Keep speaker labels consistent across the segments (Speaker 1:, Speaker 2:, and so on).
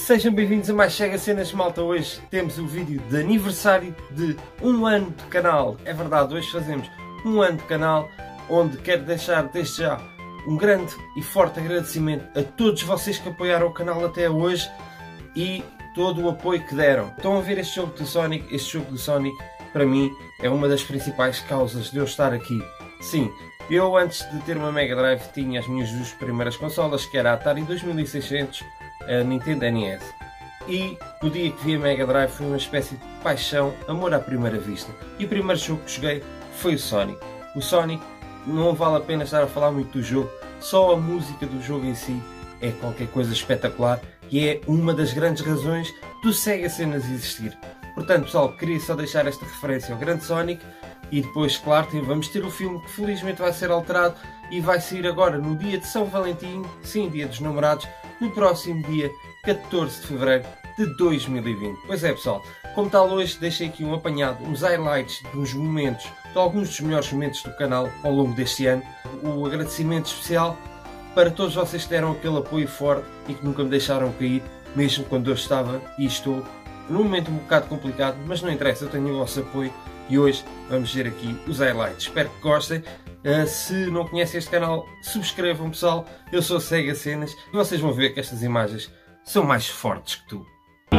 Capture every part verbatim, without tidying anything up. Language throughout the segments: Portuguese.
Speaker 1: Sejam bem-vindos a mais Sega Cenas, malta. Hoje temos o vídeo de aniversário de um ano de canal. É verdade, hoje fazemos um ano de canal, onde quero deixar desde já um grande e forte agradecimento a todos vocês que apoiaram o canal até hoje e todo o apoio que deram. Estão a ver este jogo do Sonic? Este jogo do Sonic, para mim, é uma das principais causas de eu estar aqui. Sim, eu antes de ter uma Mega Drive tinha as minhas duas primeiras consolas, que era a Atari dois mil e seiscentos, a Nintendo N E S. E o dia que vi a Mega Drive foi uma espécie de paixão, amor à primeira vista. E o primeiro jogo que joguei foi o Sonic. O Sonic, não vale a pena estar a falar muito do jogo, só a música do jogo em si é qualquer coisa espetacular e é uma das grandes razões do Sega Cenas existir. Portanto, pessoal, queria só deixar esta referência ao grande Sonic. E depois, claro, vamos ter o filme que felizmente vai ser alterado e vai sair agora no dia de São Valentim, sim, dia dos namorados, no próximo dia catorze de fevereiro de dois mil e vinte. Pois é, pessoal, como tal, hoje deixei aqui um apanhado, uns highlights dos momentos, de alguns dos melhores momentos do canal ao longo deste ano. O agradecimento especial para todos vocês que deram aquele apoio forte e que nunca me deixaram cair, mesmo quando eu estava e estou num momento um bocado complicado, mas não interessa, eu tenho o vosso apoio. E hoje vamos ver aqui os highlights. Espero que gostem. Uh, se não conhecem este canal, subscrevam, pessoal. Eu sou Sega Cenas e vocês vão ver que estas imagens são mais fortes que tu.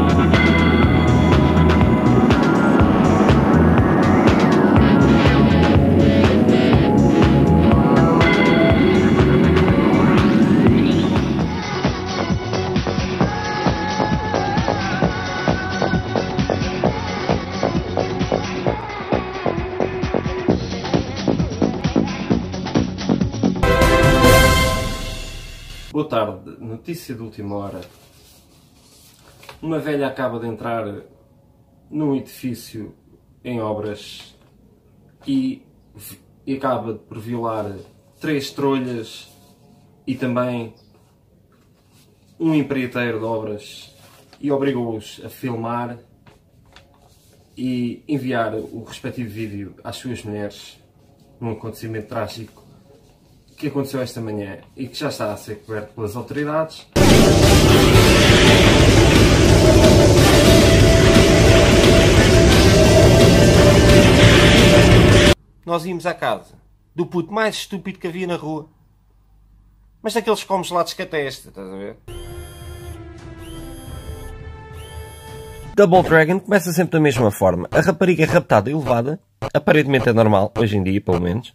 Speaker 1: Boa tarde, notícia de última hora. Uma velha acaba de entrar num edifício em obras e, e acaba por violar três trolhas e também um empreiteiro de obras e obrigou-os a filmar e enviar o respectivo vídeo às suas mulheres num acontecimento trágico que aconteceu esta manhã e que já está a ser coberto pelas autoridades. Nós íamos à casa do puto mais estúpido que havia na rua, mas daqueles com gelados que até este, estás a ver? Double Dragon começa sempre da mesma forma. A rapariga é raptada e levada, aparentemente é normal, hoje em dia pelo menos.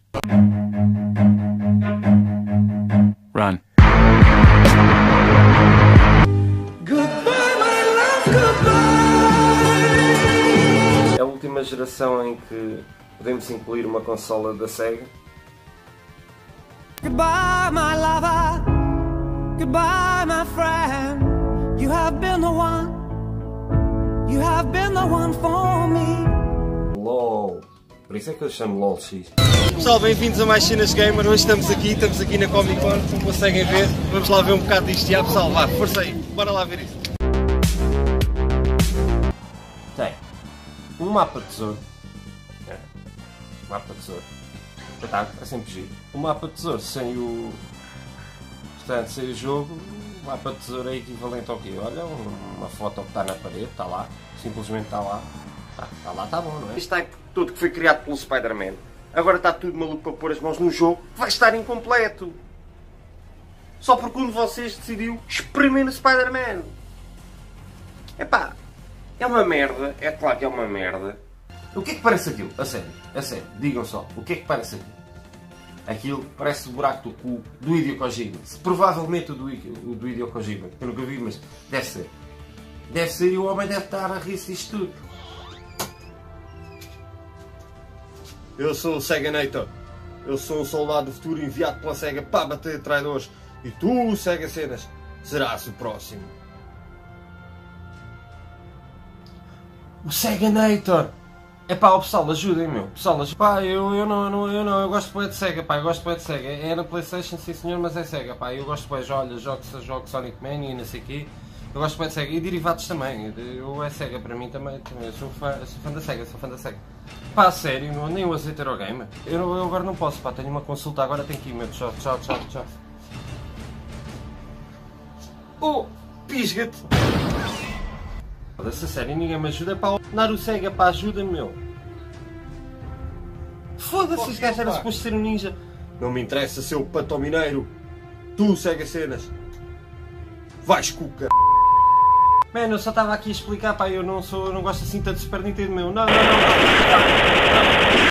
Speaker 2: Run.
Speaker 1: Goodbye, my love, goodbye. É a última geração em que podemos incluir uma consola da Sega.
Speaker 3: Goodbye, my lover. Goodbye, my friend. You have been the one. You have been the one for me.
Speaker 1: LOL. Por isso é que eu chamo LOL X. Pessoal, bem-vindos a mais Cenas Gamer. Hoje estamos aqui, estamos aqui na Comic Con, como conseguem ver. Vamos lá ver um bocado disto. Já, pessoal, vá, força aí, bora lá ver isto. Tem um mapa de tesouro. É. Mapa de tesouro. Tá, é sempre giro. O mapa de tesouro sem o... Portanto, sem o jogo, o mapa de tesouro é equivalente ao quê? Olha, uma foto que está na parede, está lá. Simplesmente está lá. Está tá lá, está bom, não é? Isto está tudo que foi criado pelo Spider-Man. Agora está tudo maluco para pôr as mãos num jogo que vai estar incompleto. Só porque um de vocês decidiu exprimir o Spider-Man. Epá, é uma merda. É claro que é uma merda. O que é que parece aquilo? A sério, a sério, digam só. O que é que parece aquilo? Aquilo parece o buraco do cu do Hideo Kojima. Provavelmente o do, o do Hideo Kojima. Eu nunca vi, mas deve ser. Deve ser e o homem deve estar a rir-se disto tudo. Eu sou o Seganator. Eu sou um soldado do futuro enviado pela Sega para bater traidores. E tu, Sega Cenas, serás o próximo. O Seganator! É pá, o pessoal, ajudem, meu. Pessoal, ajudem. Pá, eu, eu, não, eu, não, eu não, eu gosto de de Sega, pá, eu gosto de de Sega. É na PlayStation, sim senhor, mas é Sega, pá. Eu gosto de olha, jogo, jogo Sonic Mania e não sei o quê. Eu gosto de Sega e derivados também. Eu é Sega para mim também. Eu sou fã, sou fã da Sega, sou fã da Sega. Pá, sério, não, nem o aceito Eurogamer. Eu, eu agora não posso, pá, tenho uma consulta, agora tenho que ir, meu. Tchau, tchau, tchau, tchau. Oh! Pisga-te! Foda-se, a sério, ninguém me ajuda. Pá, dar o Sega, pá, ajuda-me, meu. Foda-se, este gajo era suposto ser um ninja. Não me interessa ser o Pato Mineiro. Tu, Sega Cenas. Vais com o c... Mano, eu só estava aqui a explicar, pá, eu não sou, eu não gosto assim tanto de Super Nintendo, meu. Não, não, não, não.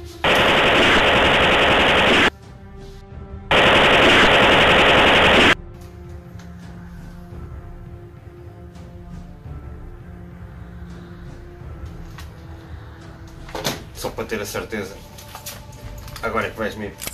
Speaker 1: Só para ter a certeza. Agora é que vais ver.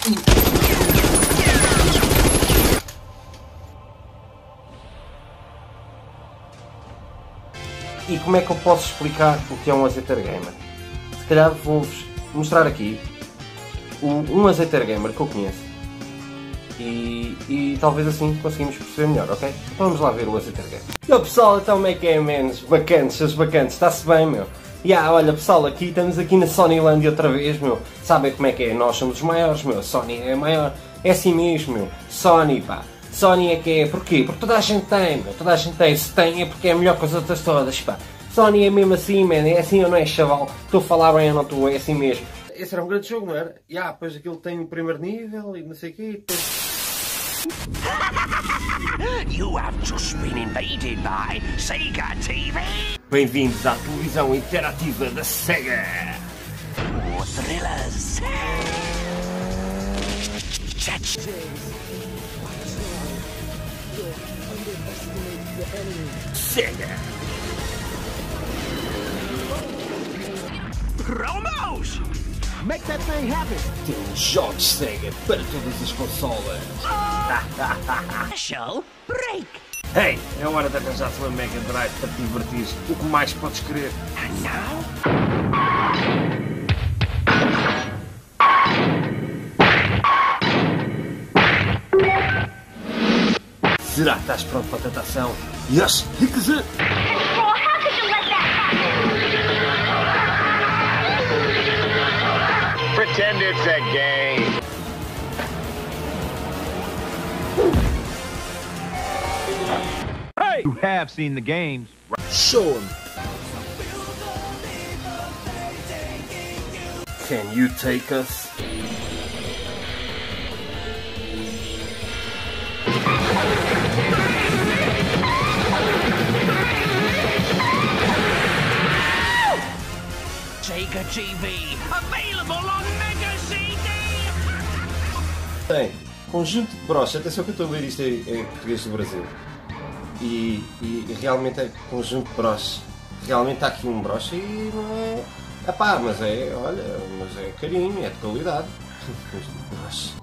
Speaker 1: E como é que eu posso explicar o que é um azeiteiro gamer? Se calhar vou-vos mostrar aqui um azeiteiro gamer que eu conheço. E, e talvez assim conseguimos perceber melhor, ok? Então vamos lá ver o azeiteiro gamer. E o pessoal, então como é que é, menos bacantes, seus bacantes, está-se bem, meu? E yeah, olha pessoal, aqui estamos aqui na Sonyland outra vez, meu. Sabem como é que é? Nós somos os maiores, meu. Sony é maior. É assim mesmo, meu. Sony, pá. Sony é que é. Porquê? Porque toda a gente tem, meu. Toda a gente tem. Se tem é porque é melhor que as outras todas, pá. Sony é mesmo assim, man. É assim ou não é, chaval? Estou a falar bem ou não estou? É assim mesmo. Esse era um grande jogo, não era? E ah, depois aquilo tem o primeiro nível e não sei o quê. E depois...
Speaker 4: You have just been invaded by Sega T V.
Speaker 1: Bem-vindos à televisão interativa da Sega.
Speaker 4: For thrillers.
Speaker 1: Sega.
Speaker 4: Promos.
Speaker 3: Make that thing happen.
Speaker 1: Temos jogos Sega para todas as consolas.
Speaker 4: Special break.
Speaker 1: Hey, é hora de arranjar uma Mega Drive para te divertir. O que mais podes querer?
Speaker 4: And now?
Speaker 1: Será que estás pronto para a tentação? Yes, Hikze!
Speaker 5: How could you let that happen?
Speaker 6: Pretend it's a game.
Speaker 7: Hey! You have seen the games.
Speaker 1: Show him! Can you take us?
Speaker 4: Sega T V, available on Mega C D!
Speaker 1: Tem conjunto de broches. Atenção que eu estou a ler isto em, em português do Brasil. E, e, e realmente é conjunto de broches. Realmente está aqui um broche e não é... Epá, mas é, olha, mas é carinho, é de qualidade. Conjunto de broches.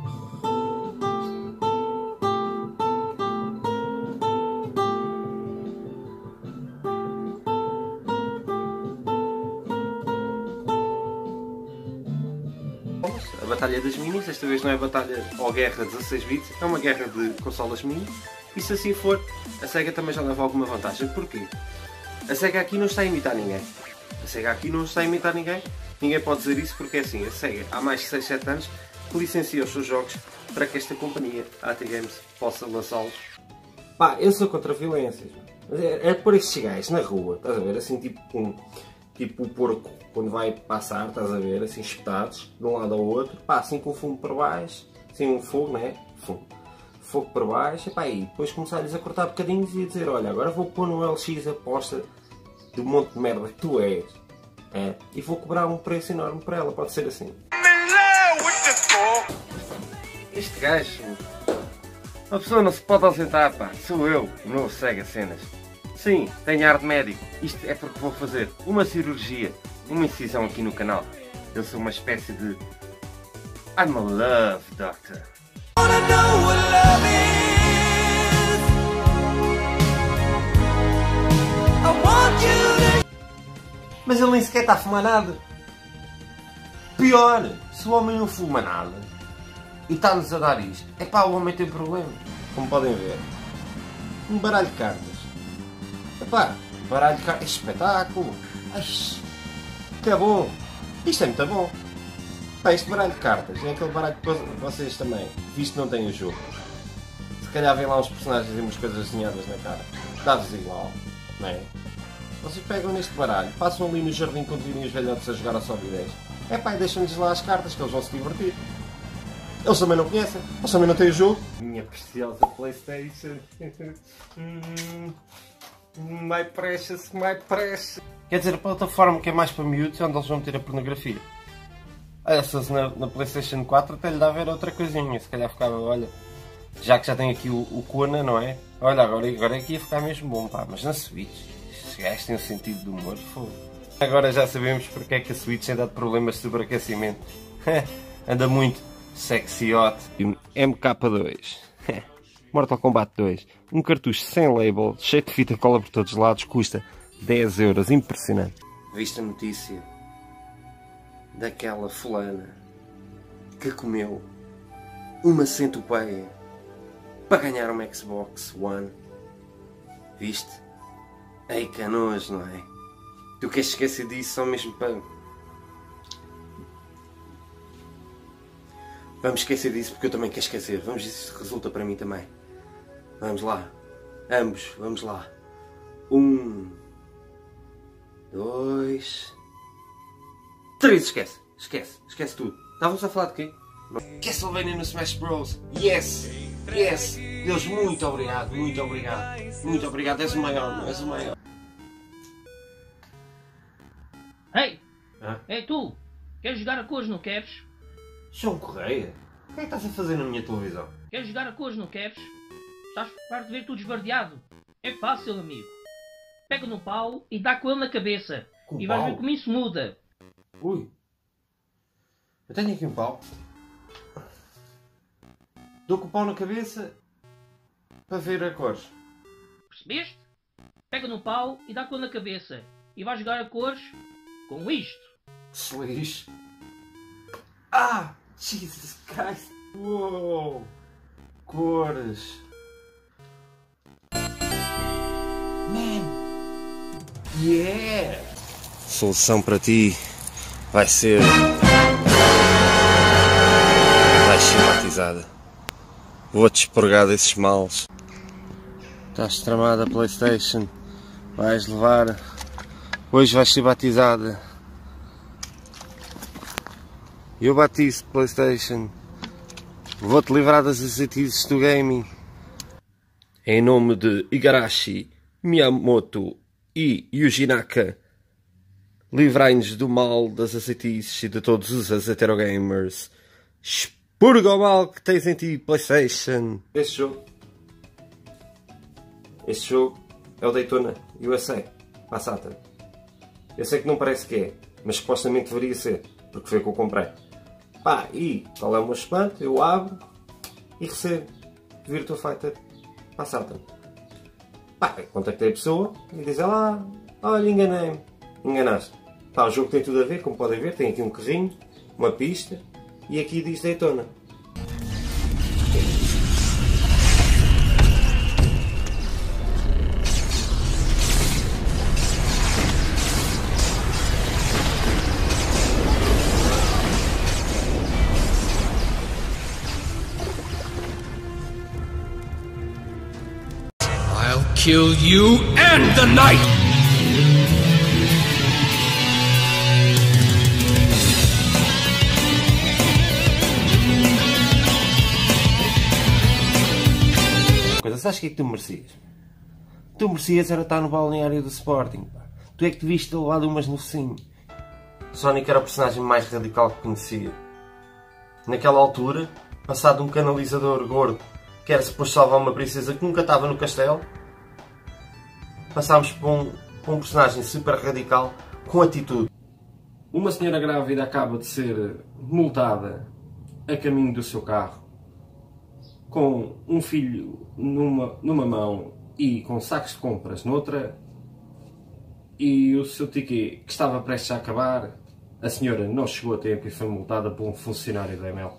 Speaker 1: A Batalha das Minis, esta vez não é batalha ou guerra dezasseis bits, é uma guerra de consolas mini. E se assim for, a Sega também já leva alguma vantagem. Porquê? A Sega aqui não está a imitar ninguém. A Sega aqui não está a imitar ninguém. Ninguém pode dizer isso porque é assim, a Sega há mais de seis, sete anos que licencia os seus jogos para que esta companhia, a A T Games, possa lançá-los. Pá, eu sou contra violências. É, é por estes gajos na rua, estás a ver? Assim tipo um... Tipo o porco, quando vai passar, estás a ver, assim espetados, de um lado ao outro, pá, assim com o fumo para baixo, assim um fogo, né? Fogo, fogo para baixo, e pá, e depois começar-lhes a cortar bocadinhos e a dizer, olha, agora vou pôr no L X a aposta do monte de merda que tu és, é, e vou cobrar um preço enorme para ela, pode ser assim. Este gajo, uma pessoa não se pode ausentar, pá, sou eu, o novo Sega Cenas. Sim, tenho ar de médico. Isto é porque vou fazer uma cirurgia, uma incisão aqui no canal. Eu sou uma espécie de... I'm a love doctor. Mas ele nem sequer está a fumar nada. Pior, se o homem não fuma nada e está-nos a dar isto, é pá, o homem tem problema. Como podem ver. Um baralho de cartas. Epá, baralho de cartas, espetáculo! Ai, isto é bom! Isto é muito bom! Pá, este baralho de cartas é aquele baralho que vocês também, visto que não têm o jogo. Se calhar vem lá uns personagens e umas coisas desenhadas na cara. Dá-vos igual, não é? Vocês pegam neste baralho, passam ali no jardim quando virem os velhotes a jogar ao Sobe dez. É pá, e deixam-lhes lá as cartas que eles vão se divertir. Eles também não conhecem, eles também não têm o jogo. Minha preciosa PlayStation. My precious, my precious. Quer dizer, a plataforma que é mais para miúdos é onde eles vão ter a pornografia. Essas na, na PlayStation quatro até lhe dá a ver outra coisinha. Se calhar ficava, olha, já que já tem aqui o, o Kona, não é? Olha, agora, agora aqui ia ficar mesmo bom, pá. Mas na Switch, estes gajos têm um sentido de humor, foda. Agora já sabemos porque é que a Switch tem dado problemas de sobreaquecimento. Anda muito sexy hot. M K dois. Mortal Kombat dois. Um cartucho sem label, cheio de fita cola por todos os lados, custa dez euros. Impressionante. Viste a notícia daquela fulana que comeu uma centopeia para ganhar uma Xbox One? Viste? Ei, canojo, não é? Tu queres esquecer disso só mesmo para... Vamos esquecer disso porque eu também quero esquecer. Vamos ver se isto resulta para mim também. Vamos lá. Ambos. Vamos lá. Um. Dois. Três. Esquece. Esquece. Esquece tudo. Estávamos a falar de quê? Castlevania no Smash Bros. Yes. Yes. Deus, muito obrigado. Muito obrigado. Muito obrigado. És o maior. Não és o maior.
Speaker 8: Ei!
Speaker 1: Hã?
Speaker 8: Ei tu! Queres jogar a cores, não queres?
Speaker 1: João Correia? O que é que estás a fazer na minha televisão?
Speaker 8: Queres jogar a cores, não queres? Estás farto de ver tudo esverdeado? É fácil, amigo. Pega no pau e dá com ele na cabeça.
Speaker 1: Com
Speaker 8: e vais
Speaker 1: pau?
Speaker 8: ver como isso muda.
Speaker 1: Ui. Eu tenho aqui um pau. Dou com o pau na cabeça para ver a cores.
Speaker 8: Percebeste? Pega no pau e dá com ele na cabeça. E vais jogar a cores com isto.
Speaker 1: Se lixe. Ah! Jesus Christ! Uou! Cores! Man! Yeah! Solução para ti vai ser... Vais ser batizada. Vou-te expurgar desses males. Estás tramada a PlayStation. Vais levar... Hoje vais ser batizada. Eu batizo PlayStation. Vou-te livrar das azeitices do gaming. Em nome de Igarashi, Miyamoto e Yuji Naka, livrai-nos do mal das azeitices e de todos os azeterogamers. Expurga o mal que tens em ti, PlayStation. Este jogo, este jogo é o Daytona U S A para a Saturn. Eu sei que não parece que é, mas supostamente deveria ser, porque foi o que eu comprei. Pá, e qual é o meu espanto? Eu abro e recebo Virtua Fighter para a Saturn. Pá, contactei a pessoa e diz ela, ah, olha, enganei-me. Enganaste. Pá, o jogo tem tudo a ver, como podem ver, tem aqui um carrinho, uma pista e aqui diz Daytona.
Speaker 9: Kill you and the night!
Speaker 1: Coisa, sabes o que é que tu merecias? Tu merecias era estar no balneário do Sporting, pá. Tu é que devias ter levado umas no focinho. Sonic era o personagem mais radical que conhecia. Naquela altura, passado um canalizador gordo que era suposto salvar uma princesa que nunca estava no castelo, passámos para um, para um personagem super radical com atitude. Uma senhora grávida acaba de ser multada a caminho do seu carro, com um filho numa, numa mão e com sacos de compras noutra, e o seu ticket que estava prestes a acabar, a senhora não chegou a tempo e foi multada por um funcionário da M L.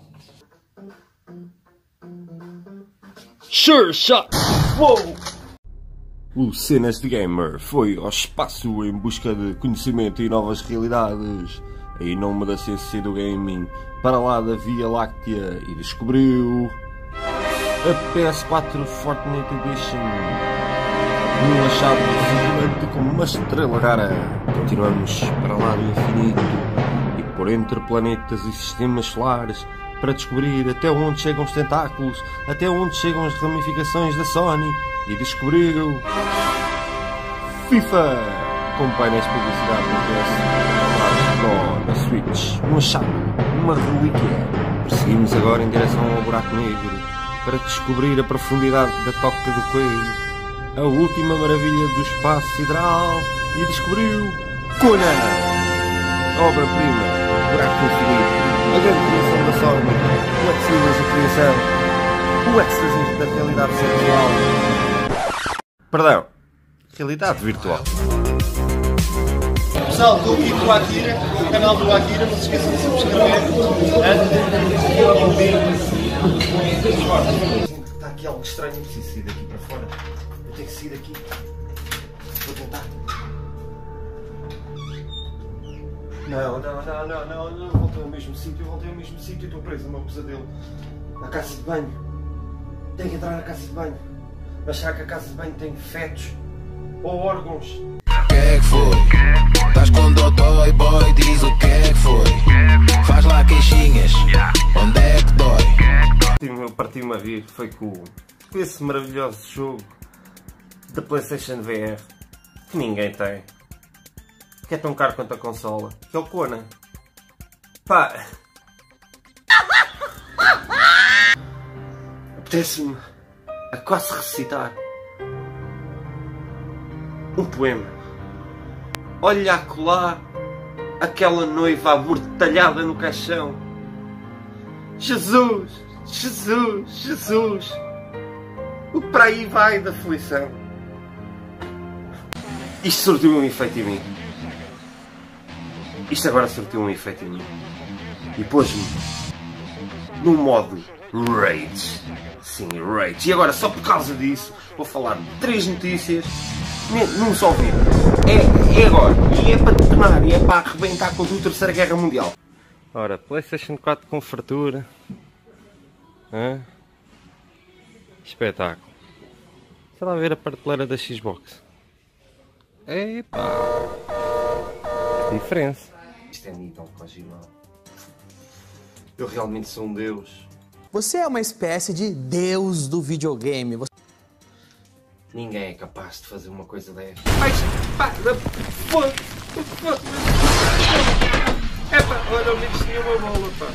Speaker 1: Sure shot! Whoa! O Cenas de Gamer foi ao espaço em busca de conhecimento e novas realidades, em nome da ciência do gaming, para lá da Via Láctea, e descobriu a P S quatro Fortnite Edition, um achado cintilante como uma estrela rara. Continuamos para lá do infinito e por entre planetas e sistemas solares para descobrir até onde chegam os tentáculos, até onde chegam as ramificações da Sony, e descobriu FIFA com painéis de publicidade no P S Pro, na Switch, um achado, uma relíquia. Prosseguimos agora em direção ao buraco negro para descobrir a profundidade da Toca do Coelho, a última maravilha do espaço sideral, e descobriu Conan, obra-prima, buraco infinito, a grande criação da Sony, o êxtase da criação, o êxtase da realidade sexual. Perdão, realidade virtual.
Speaker 10: Pessoal, estou aqui com o Akira, o canal do Akira, não se esqueçam de subscrever.
Speaker 1: Está aqui algo estranho, eu preciso sair daqui para fora. Eu tenho que sair daqui. Vou tentar. Não, não, não, não, não, não. Voltei ao mesmo sítio, voltei ao mesmo sítio. Estou preso no meu pesadelo. Na casa de banho. Tenho que entrar na casa de banho. Mas será que a casa de banho tem fetos ou órgãos?
Speaker 11: O que é que foi? Estás com o doutor e boy, diz o que é que foi? Faz lá queixinhas, onde é que dói?
Speaker 1: Eu parti-me a rir, foi com esse maravilhoso jogo da PlayStation V R que ninguém tem, que é tão caro quanto a consola, que é o Conan. Pá, apetece-me a quase recitar um poema. Olha acolá aquela noiva amortalhada no caixão. Jesus, Jesus, Jesus, o que para aí vai da aflição? Isto surtiu um efeito em mim. Isto agora surtiu um efeito em mim. E pôs-me num modo rage. Sim, rage. E agora, só por causa disso, vou falar de três notícias num só vídeo. É, é agora. E é para detonar. E é para arrebentar com a Terceira Guerra Mundial. Ora, PlayStation quatro com fartura. Hã? Espetáculo. Sei lá ver a prateleira da Xbox. Epá. Que diferença. Isto é nível marginal. Eu realmente sou um deus.
Speaker 12: Você é uma espécie de deus do videogame. Você...
Speaker 1: Ninguém é capaz de fazer uma coisa dessa. Ai, pá, foda-se. É pá, olha, ao menos tinha uma bola, pá.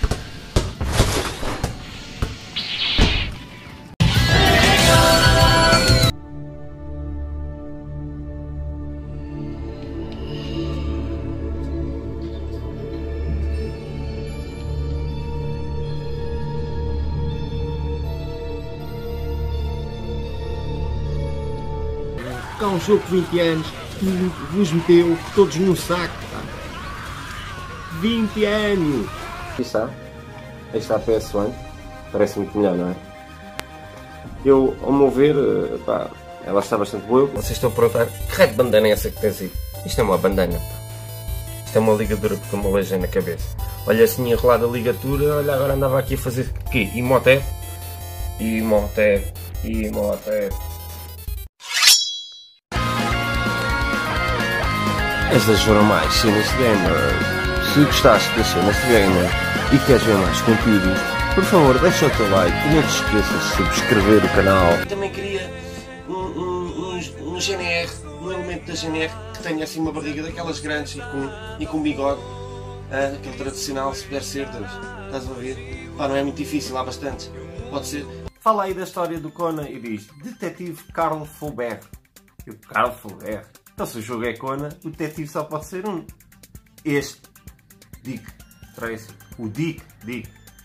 Speaker 1: Há um jogo de vinte anos que vos meteu todos no saco, pá. vinte anos! Aqui está. Aí está a P S um. Parece muito melhor, não é? Eu, ao meu ver, pá, ela está bastante boa. Vocês estão a perguntar, que raio de bandana é essa que tens aí? Isto é uma bandana, pá. Isto é uma ligadura porque eu me aleijei na cabeça. Olha, assim enrolada a ligatura, olha, agora andava aqui a fazer o quê? Imhotep? Imhotep, Imhotep. Estas foram mais cenas de gamer. Se gostaste das cenas de gamer e queres ver mais conteúdos, por favor deixa o teu like e não te esqueças de subscrever o canal. Eu também queria um, um, um, um G N R, um elemento da G N R que tenha assim uma barriga daquelas grandes e com, e com bigode, ah, aquele tradicional, se puder ser, Deus. Estás a ver? Pá, não é muito difícil, há bastantes. Pode ser. Fala aí da história do Conan e diz Detetive Carl Faubert. Eu, Carl Faubert? Então, se o jogo é Conan, o detetive só pode ser um. Este. Dick Tracy. O Dick. Dick.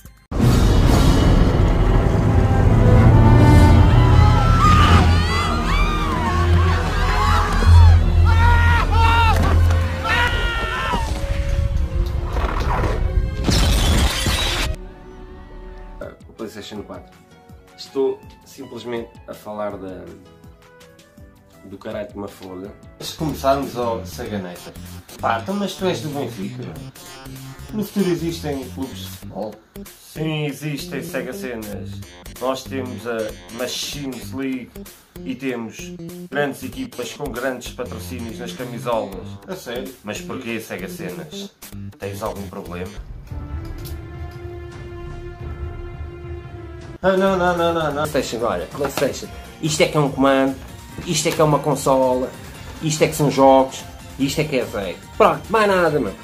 Speaker 1: O PlayStation quatro. Estou simplesmente a falar da... do caralho de uma folha. Antes de começarmos ao Saganeta. Pá, então mas tu és do Benfica? No futuro existem clubes de futebol? Sim, existem Sega Cenas. Nós temos a Machines League e temos grandes equipas com grandes patrocínios nas camisolas. A sério? Mas porquê Sega Cenas? Tens algum problema? Ah, não, não, não, não, não. PlayStation, olha, PlayStation. Isto é que é um comando, isto é que é uma consola, isto é que são jogos, isto é que é velho. Pronto, mais nada, mano.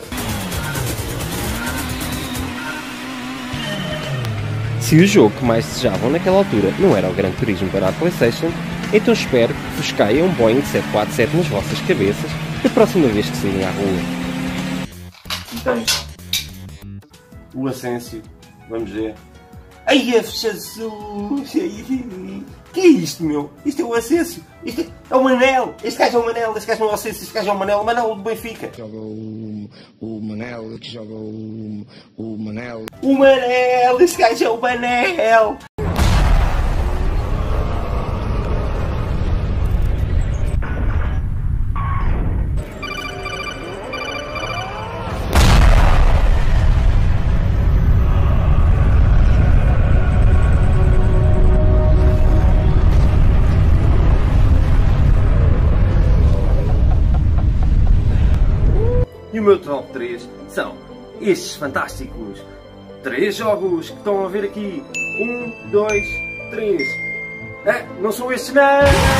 Speaker 1: Se o jogo que mais desejavam naquela altura não era o Gran Turismo para a PlayStation, então espero que vos caia um Boeing sete quatro sete nas vossas cabeças da próxima vez que saírem à rua. Tens o Asensio, vamos ver. Ai, é Jesus! Que é isto, meu? Isto é o Asensio! Isto é, é o Manel! Este gajo é o Manel! Este gajo não é o Asensio! Este gajo é o Manel! O Manel do Benfica!
Speaker 13: Joga o, o Manel, que joga o, o Manel.
Speaker 1: O Manel! Este gajo é o Manel! E o meu top três são estes fantásticos três jogos que estão a ver aqui. Um, dois, três. Ah, não são estes, não!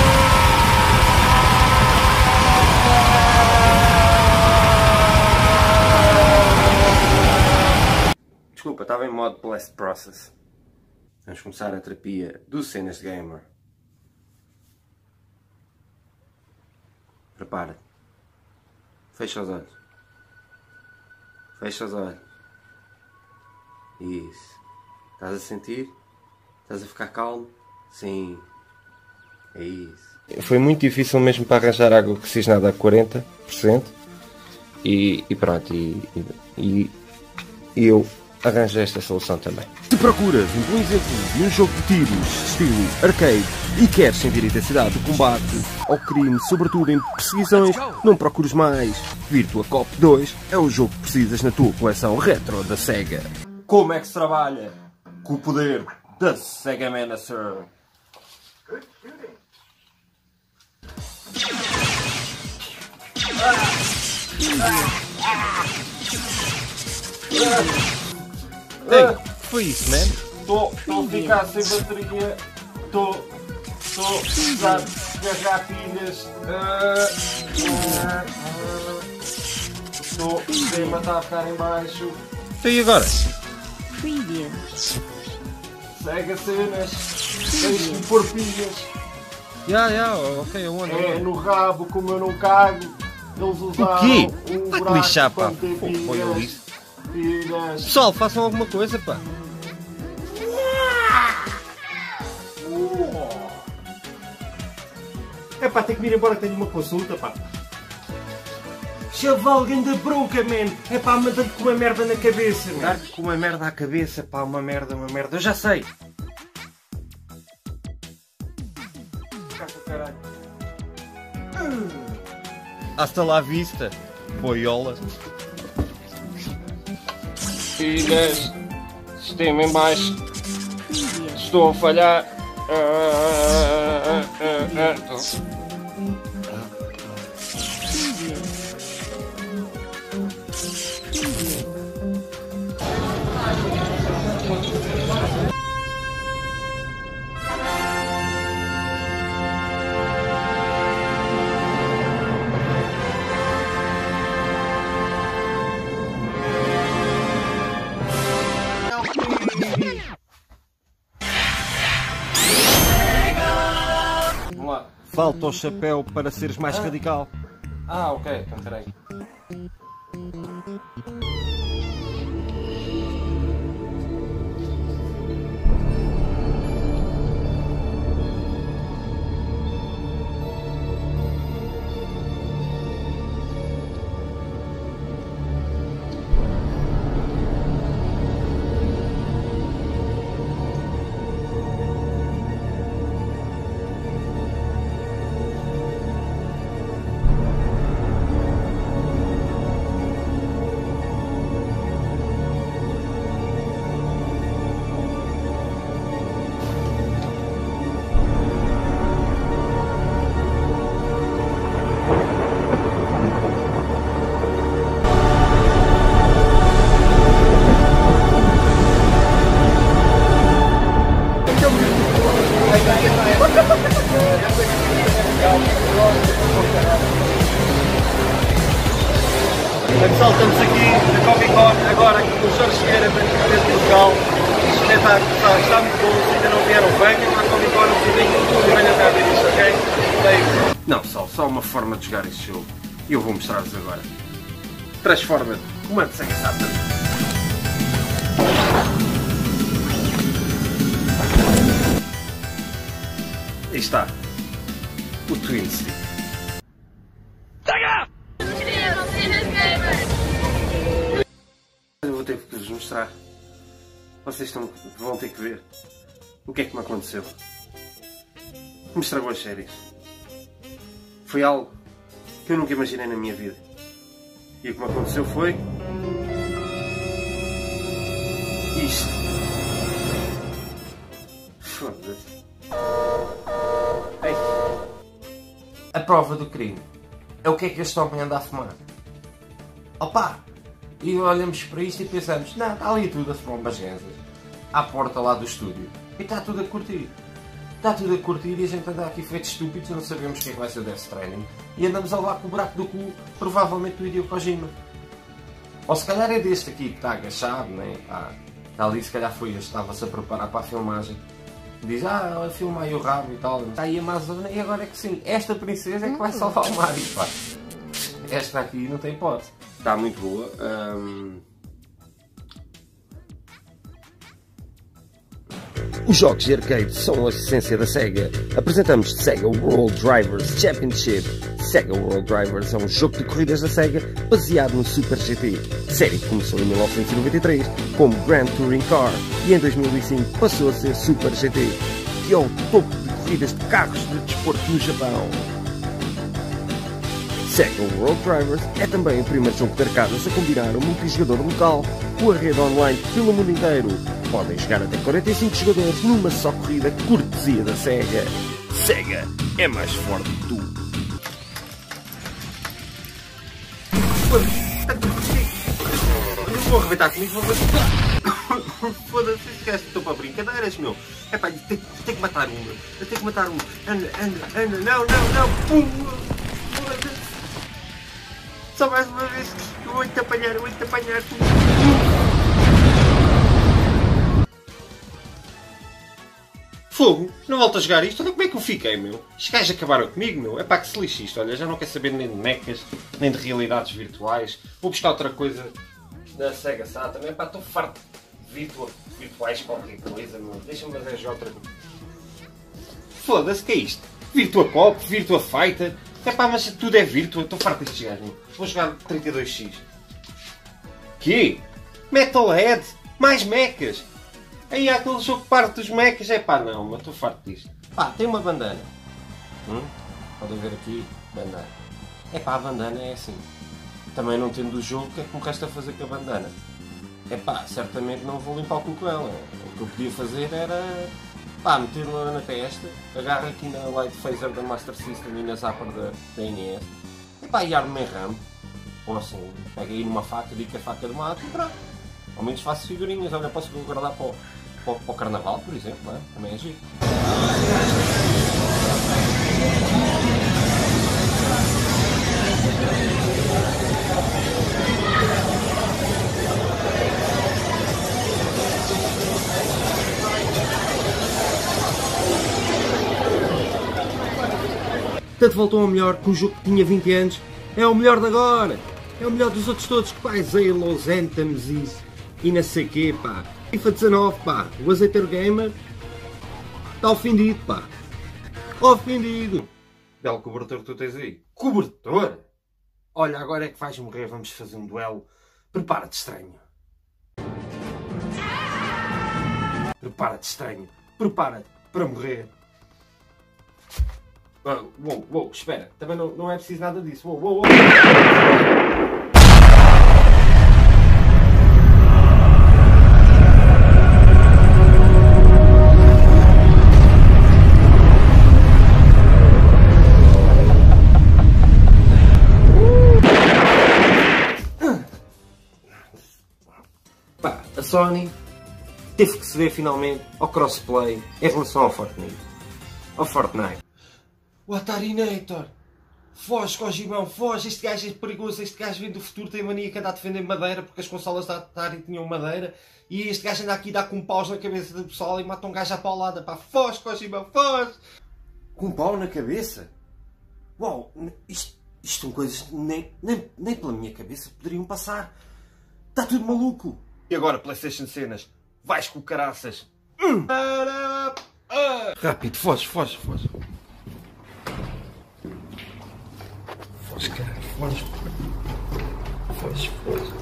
Speaker 1: Desculpa, estava em modo Blast Process. Vamos começar a terapia do Cenas Gamer. Prepara-te. Fecha os olhos. Fecha os olhos. Isso. Estás a sentir? Estás a ficar calmo? Sim. É isso. Foi muito difícil mesmo para arranjar água oxigenada a quarenta por cento. E, e pronto. E, e, e eu arranjei esta solução também. Se procuras um bom exemplo de um jogo de tiros, estilo arcade, e queres sentir a intensidade do combate ao crime, sobretudo em perseguições, não procures mais. Virtua Cop dois é o jogo que precisas na tua coleção retro da Sega. Como é que se trabalha com o poder da Sega Menacer? Ei, que foi isso, man? Estou a ficar sem bateria. Estou Estou a precisar de carregar pilhas. Estou o sistema está a ficar em baixo. E agora? Sega Cenas. Deixe-me pôr pilhas.
Speaker 14: Ya, ya, ok, eu ando.
Speaker 1: É no rabo, como eu não cago. Eles usaram
Speaker 14: o quê?
Speaker 1: um
Speaker 14: Vai
Speaker 1: buraco
Speaker 14: lixar, pá.
Speaker 1: para ter pilhas.
Speaker 14: Foi eu isso.
Speaker 1: Pilhas.
Speaker 14: Pessoal, façam alguma coisa, pá.
Speaker 1: É pá, tem que vir embora que tenho uma consulta, pá. Chaval, ganda bronca, man. É pá, manda-lhe com uma merda na cabeça, man. Dar-lhe com uma merda à cabeça, pá, uma merda, uma merda. Eu já sei. Caralho.
Speaker 14: Hasta la vista, boiola.
Speaker 1: Filhas, sistema em baixo. Estou a falhar. Ah, ah, ah, ah, ah.
Speaker 14: Falta o chapéu para seres mais
Speaker 1: ah.
Speaker 14: radical.
Speaker 1: Ah, ok, então peraí. Não, pessoal, só uma forma de jogar este jogo. E eu vou mostrar-vos agora. Transforma comando Sega Saturn. Aí está. O Twin Stick. Eu vou ter que vos mostrar. Vocês estão, vão ter que ver o que é que me aconteceu. Me estragou as séries. Foi algo que eu nunca imaginei na minha vida. E o que me aconteceu foi... isto. Foda-se. Ei. A prova do crime. É o que é que este homem anda a fumar. Opa! E olhamos para isto e pensamos, não, está ali tudo a fumar umas gansas. À porta lá do estúdio. E está tudo a curtir. Está tudo a curtir e a gente anda aqui feito estúpidos, não sabemos o que é que vai ser o Death Stranding. E andamos a levar com o buraco do cu, provavelmente do Hideo Kojima. Ou se calhar é deste aqui que está agachado, né? Ah, está ali, se calhar foi este, estava-se a preparar para a filmagem. Diz, ah, filma aí o rabo e tal. Está aí a Amazônia e agora é que sim, esta princesa é que vai salvar o Mario, pá. Esta aqui não tem hipótese. Está muito boa. Um... Os jogos de arcade são a essência da Sega. Apresentamos Sega World Drivers Championship. Sega World Drivers é um jogo de corridas da Sega baseado no Super G T. A série começou em mil novecentos e noventa e três como Grand Touring Car e em dois mil e cinco passou a ser Super G T, que é o topo de corridas de carros de desporto no Japão. Sega World Drivers é também o primeiro jogo de arcadas a combinar o multijogador local com a rede online pelo mundo inteiro. Podem jogar até quarenta e cinco jogadores numa só corrida, cortesia da Sega. Sega é mais forte que tu. Eu vou arrebentar comigo, vou fazer... Foda-se, esquece, estou para brincadeiras, meu. É pá, tenho, tenho que matar um, meu. Eu tenho que matar um. Anda, anda, anda, não, não, não. Pum. Foda-se. Só mais uma vez, eu vou-te apanhar, eu vou-te apanhar. Fogo, não volto a jogar isto, olha como é que eu fiquei, meu. Estes gajos acabaram comigo, meu. É pá, que se lixe isto, olha, já não quer saber nem de mechas, nem de realidades virtuais. Vou buscar outra coisa da Sega Saturn. É pá, estou farto de virtua, virtuais qualquer coisa, meu. Deixa-me fazer jogar outra coisa. Foda-se, que é isto? Virtua Cop, Virtua Fighter. É pá, mas tudo é Virtua, estou farto destes gajos, meu. Vou jogar trinta e dois x. Que? Metalhead? Mais mechas? Aí há aquele jogo que parte dos mechas. É pá, não, mas estou farto disto. Pá, tem uma bandana. Hum? Podem ver aqui, bandana. É pá, a bandana é assim. Também não tendo o jogo, o que é que me resta fazer com a bandana? É pá, certamente não vou limpar o cu com ela. O que eu podia fazer era... pá, meter-la na testa, agarro aqui na Light Phaser da Master System e na Zapper da, da N E S. E pá, e armo em RAM. Ou assim, pego aí numa faca, digo que é faca de mato e pronto. Ao menos faço figurinhas, olha, posso guardar para o, para, para o carnaval, por exemplo, não é? Também é giro. Portanto, voltou ao melhor, que um jogo que tinha vinte anos é o melhor de agora. É o melhor dos outros todos, que pá, Halo, Anthems e, e não sei quê, pá. FIFA dezanove, pá. O azeiteiro gamer está ofendido, pá. Ofendido. Belo cobertor que tu tens aí. Cobertor? Olha, agora é que vais morrer, vamos fazer um duelo. Prepara-te, estranho. Prepara-te, estranho. Prepara-te para morrer. Uou, uou, uou, espera, também não, não é preciso nada disso. Uou, uou, uou. Pá, a Sony teve que ceder finalmente ao crossplay em relação ao Fortnite. Ao Fortnite. O Atarinator! Foge, Kojimão, foge! Este gajo é perigoso, este gajo vem do futuro, tem mania que anda a defender madeira, porque as consolas da Atari tinham madeira, e este gajo anda aqui e dá com paus na cabeça do pessoal e mata um gajo à paulada, pá! Foge, Kojimão, foge! Com um pau na cabeça? Uau, isto, isto são coisas que nem, nem, nem pela minha cabeça poderiam passar. Está tudo maluco. E agora, PlayStation Cenas, vais com caraças. Hum. Rápido, foge, foge, foge. Foge, caralho, foge. Foge, foge.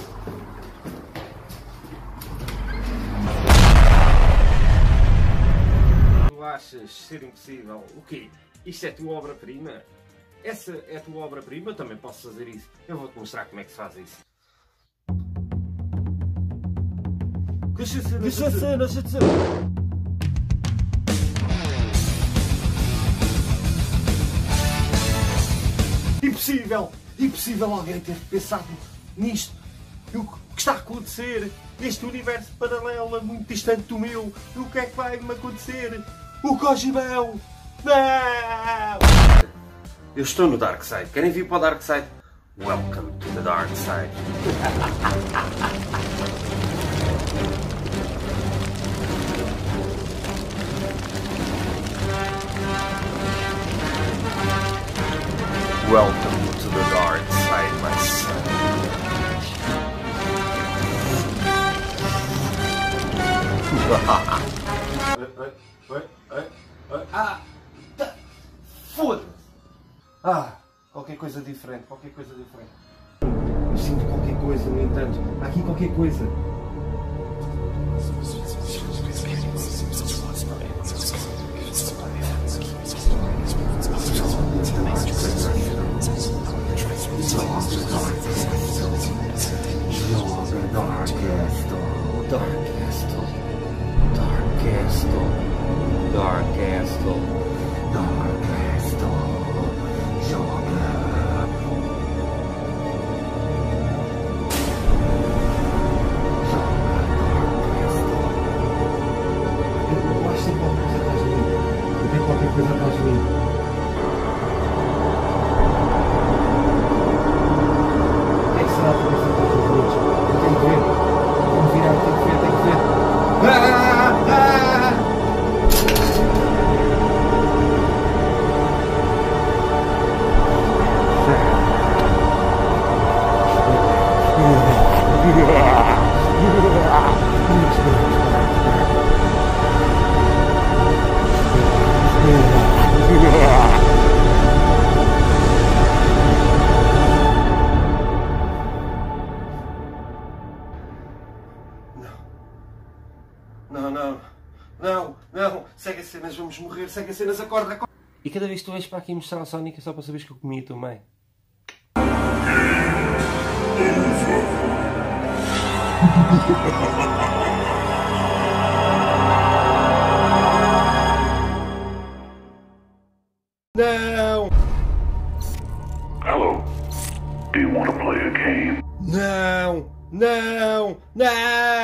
Speaker 1: Tu achas ser impossível? O quê? Isto é a tua obra-prima? Essa é a tua obra-prima? Eu também posso fazer isso. Eu vou-te mostrar como é que se faz isso. Deixa a cena, deixa a cena, deixa a cena. Impossível! Impossível alguém ter pensado nisto. O que está a acontecer? Este universo paralelo é muito distante do meu. O que é que vai me acontecer? O Kojimão! Não! Eu estou no Dark Side. Querem vir para o Dark Side? Welcome to the Dark Side. Welcome to the dark side, my son. Ah! Foda-se! Ah! Qualquer coisa diferente, qualquer coisa diferente. Eu sinto qualquer coisa, no entanto. Há aqui qualquer coisa. Dark Castle, Dark Castle, Dark Castle, Dark Castle, Dark Castle, joga. Eu acho que tem qualquer coisa atrás de mim. Eu tenho qualquer coisa atrás de mim. O que é que será que vai ser atrás dos outros? Tem que ver. Vamos virar, tem que ver, tem que ver. Ah! Ah! Não, não, não, não, segue as cenas, vamos morrer, segue as cenas, acorda, acorda. E cada vez que tu vais para aqui mostrar a Sonic é só para saberes que eu comi a tua mãe. Não!
Speaker 15: Hello. Do you want to play a game?
Speaker 1: Não! Não! Não!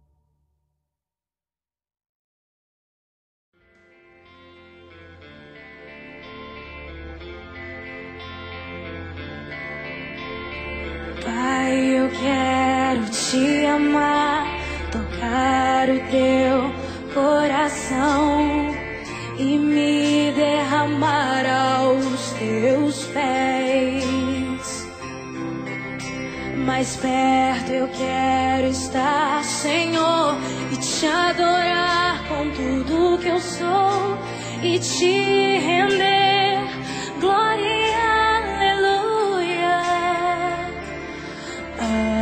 Speaker 16: Pai, eu quero te amar, tocar o teu coração e me derramar aos teus pés. Mais perto eu quero estar, Senhor, e te adorar com tudo que eu sou e te render glória, aleluia. Uh,